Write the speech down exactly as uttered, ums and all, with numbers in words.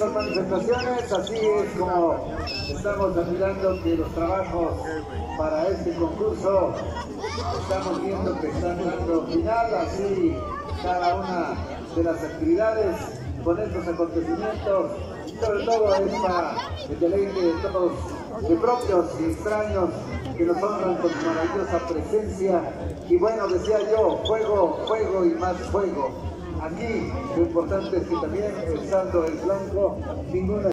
estas manifestaciones, así es como estamos admirando que los trabajos para este concurso estamos viendo que están dando final, así cada una de las actividades con estos acontecimientos, sobre todo es para el deleite de todos, de propios y extraños que nos honran con su maravillosa presencia. Y bueno, decía yo, fuego, fuego y más fuego. Aquí lo importante es que también, estando el blanco, ninguna